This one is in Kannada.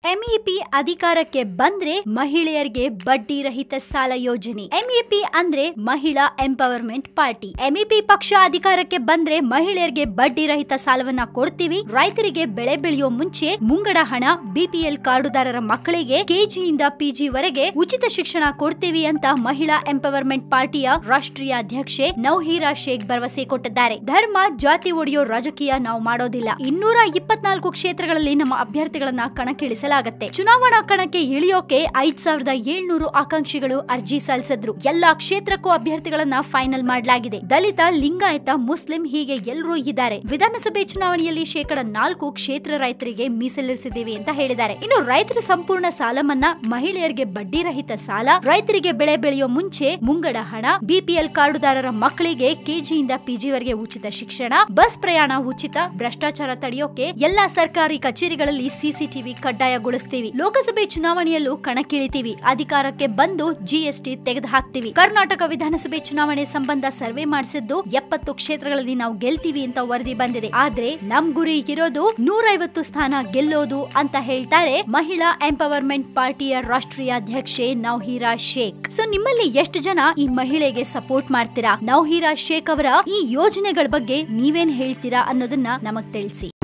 ಎಂಇಪಿ ಅಧಿಕಾರಕ್ಕೆ ಬಂದ್ರೆ ಮಹಿಳೆಯರಿಗೆ ಬಡ್ಡಿ ರಹಿತ ಸಾಲ ಯೋಜನೆ. ಎಂಇಪಿ ಅಂದ್ರೆ ಮಹಿಳಾ ಎಂಪವರ್ಮೆಂಟ್ ಪಾರ್ಟಿ. ಎಂಇಪಿ ಪಕ್ಷ ಅಧಿಕಾರಕ್ಕೆ ಬಂದ್ರೆ ಮಹಿಳೆಯರಿಗೆ ಬಡ್ಡಿ ರಹಿತ ಸಾಲವನ್ನ ಕೊಡ್ತೀವಿ, ರೈತರಿಗೆ ಬೆಳೆ ಬೆಳೆಯೋ ಮುಂಚೆ ಮುಂಗಡ ಹಣ, ಬಿಪಿಎಲ್ ಕಾರ್ಡುದಾರರ ಮಕ್ಕಳಿಗೆ ಕೆಜಿಯಿಂದ ಪಿಜಿ ವರೆಗೆ ಉಚಿತ ಶಿಕ್ಷಣ ಕೊಡ್ತೀವಿ ಅಂತ ಮಹಿಳಾ ಎಂಪವರ್ಮೆಂಟ್ ಪಾರ್ಟಿಯ ರಾಷ್ಟ್ರೀಯ ಅಧ್ಯಕ್ಷೆ ನೌಹೀರಾ ಶೇಖ್ ಭರವಸೆ ಕೊಟ್ಟಿದ್ದಾರೆ. ಧರ್ಮ ಜಾತಿ ಒಡೆಯೋ ರಾಜಕೀಯ ನಾವು ಮಾಡೋದಿಲ್ಲ. 224 ಕ್ಷೇತ್ರಗಳಲ್ಲಿ ನಮ್ಮ ಅಭ್ಯರ್ಥಿಗಳನ್ನ ಕಣಕ್ಕಿಳಿಸಲಾಗುತ್ತೆ. ಚುನಾವಣಾ ಕಣಕ್ಕೆ ಇಳಿಯೋಕೆ 5700 ಆಕಾಂಕ್ಷಿಗಳು ಅರ್ಜಿ ಸಲ್ಲಿಸಿದ್ರು. ಎಲ್ಲಾ ಕ್ಷೇತ್ರಕ್ಕೂ ಅಭ್ಯರ್ಥಿಗಳನ್ನ ಫೈನಲ್ ಮಾಡಲಾಗಿದೆ. ದಲಿತ, ಲಿಂಗಾಯತ, ಮುಸ್ಲಿಂ ಹೀಗೆ ಎಲ್ಲರೂ ಇದ್ದಾರೆ. ವಿಧಾನಸಭೆ ಚುನಾವಣೆಯಲ್ಲಿ 4% ಕ್ಷೇತ್ರ ರೈತರಿಗೆ ಮೀಸಲಿರಿಸಿದ್ದೀವಿ ಅಂತ ಹೇಳಿದ್ದಾರೆ. ಇನ್ನು ರೈತರ ಸಂಪೂರ್ಣ ಸಾಲ ಮನ್ನಾ, ಮಹಿಳೆಯರಿಗೆ ಬಡ್ಡಿ ರಹಿತ ಸಾಲ, ರೈತರಿಗೆ ಬೆಳೆ ಬೆಳೆಯೋ ಮುಂಚೆ ಮುಂಗಡ ಹಣ, ಬಿಪಿಎಲ್ ಕಾರ್ಡುದಾರರ ಮಕ್ಕಳಿಗೆ ಕೆಜಿಯಿಂದ ಪಿಜಿ ವರೆಗೆ ಉಚಿತ ಶಿಕ್ಷಣ, ಬಸ್ ಪ್ರಯಾಣ ಉಚಿತ, ಭ್ರಷ್ಟಾಚಾರ ತಡೆಯೋಕೆ ಎಲ್ಲಾ ಸರ್ಕಾರಿ ಕಚೇರಿಗಳಲ್ಲಿ ಸಿಸಿಟಿವಿ ಕಡ್ಡಾಯಗೊಳಿಸ್ತೀವಿ. ಲೋಕಸಭೆ ಚುನಾವಣೆಯಲ್ಲೂ ಕಣಕ್ಕಿಳಿತೀವಿ. ಅಧಿಕಾರಕ್ಕೆ ಬಂದು ಜಿಎಸ್ಟಿ ತೆಗೆದು ಹಾಕ್ತೀವಿ. ಕರ್ನಾಟಕ ವಿಧಾನಸಭೆ ಚುನಾವಣೆ ಸಂಬಂಧ ಸರ್ವೆ ಮಾಡಿಸಿದ್ದು 70 ಕ್ಷೇತ್ರಗಳಲ್ಲಿ ನಾವು ಗೆಲ್ತೀವಿ ಅಂತ ವರದಿ ಬಂದಿದೆ. ಆದ್ರೆ ನಮ್ ಗುರಿ ಇರೋದು 150 ಸ್ಥಾನ ಗೆಲ್ಲೋದು ಅಂತ ಹೇಳ್ತಾರೆ ಮಹಿಳಾ ಎಂಪವರ್ಮೆಂಟ್ ಪಾರ್ಟಿಯ ರಾಷ್ಟ್ರೀಯ ಅಧ್ಯಕ್ಷೆ ನೌಹೀರಾ ಶೇಖ್. ಸೊ ನಿಮ್ಮಲ್ಲಿ ಎಷ್ಟು ಜನ ಈ ಮಹಿಳೆಗೆ ಸಪೋರ್ಟ್ ಮಾಡ್ತೀರಾ? ನೌಹೀರಾ ಶೇಖ್ ಅವರ ಈ ಯೋಜನೆಗಳ ಬಗ್ಗೆ ನೀವೇನ್ ಹೇಳ್ತೀರಾ ಅನ್ನೋದನ್ನ ನಮಗ್ ತಿಳಿಸಿ.